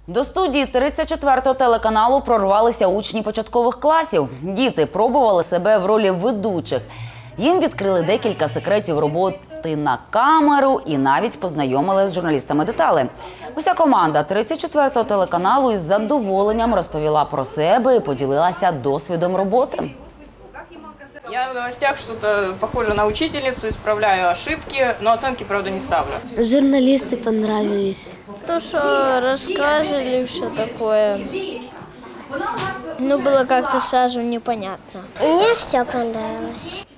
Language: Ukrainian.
До студії 34-го телеканалу прорвалися учні початкових класів. Діти пробували себе в ролі ведучих. Їм відкрили декілька секретів роботи на камеру і навіть познайомили з журналістами деталі. Уся команда 34-го телеканалу із задоволенням розповіла про себе і поділилася досвідом роботи. Я в новостях что-то похоже на учительницу, исправляю ошибки, но оценки, правда, не ставлю. Журналисты понравились. То, что рассказывали, все такое. Ну, было как-то сразу непонятно. Мне все понравилось.